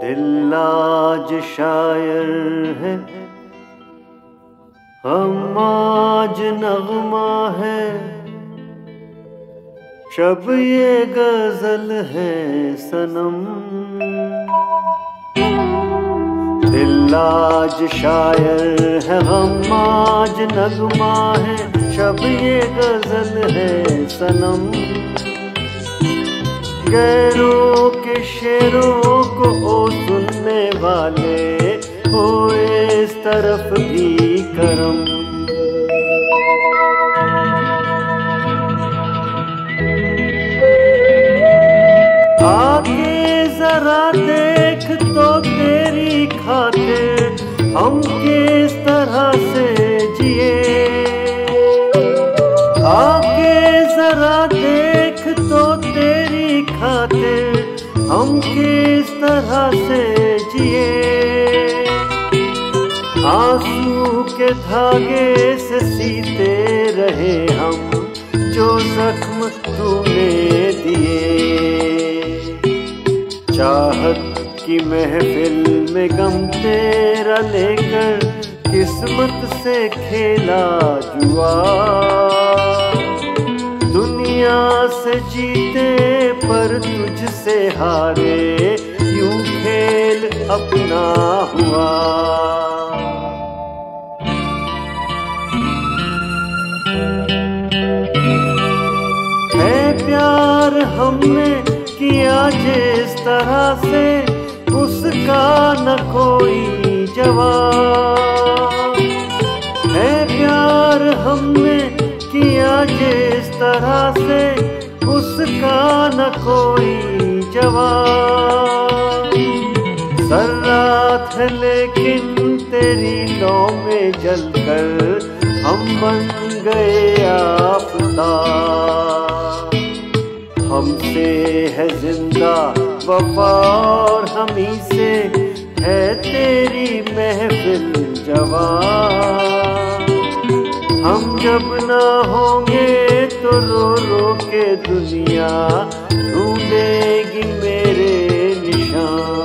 दिल आज शायर है, हम आज नगमा है, शब ये गजल है सनम। दिल आज शायर है, हम आज नगमा है, शब ये गजल है सनम। गैरों के शेरों को ओ सुनने वाले हो इस तरफ भी करम। आगे जरा देख तो तेरी खातिर हम किस तरह से जिए। आगे जरा देख तो तेरी खातिर हम किस तरह से जिए। आंसू के धागे से सीते रहे हम जो जख्म तूने दिए। चाहत की महफिल में गम तेरा लेकर किस्मत से खेला जुआ। दुनिया से जीते पर तुझसे हारे, यूं खेल अपना हुआ। है प्यार हमने किया जिस तरह से, उसका न कोई जवाब। है प्यार हमने किया जिस तरह से, उसका न कोई जवाब। सर्रात है लेकिन तेरी लौ में जलकर हम बन गए आफताब। हमसे है जिंदा वफा और हमी से है तेरी महफिल जवान। हम जब ना होंगे तो रो रो के दुनिया ढूंढेगी मेरे निशान।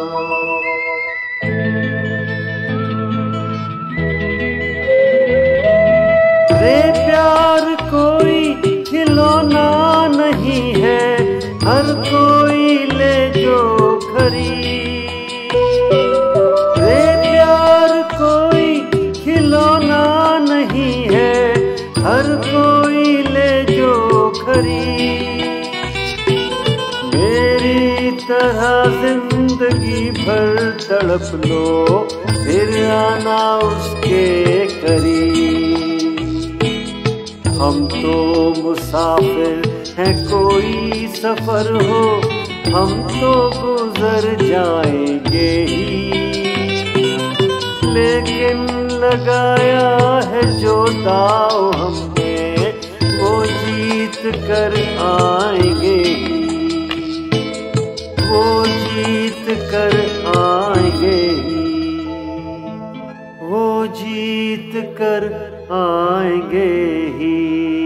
रे प्यार कोई खिलौना नहीं है, हर कोई ले जो खरीद। रे प्यार कोई खिलौना नहीं है, हर कोई ले जो खरीद। मेरी तरह जिंदगी भर तड़प लो, फिर आना उसके करीब। हम तो मुसाफिर है कोई सफर हो, हम तो गुजर जाएंगे ही। लेकिन लगाया है जो दाव हमने, वो जीत कर आएंगे ही। वो जीत कर आएंगे ही। वो जीत कर आएंगे ही।